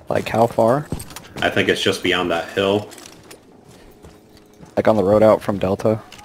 Like how far? I think it's just beyond that hill. Like on the road out from Delta?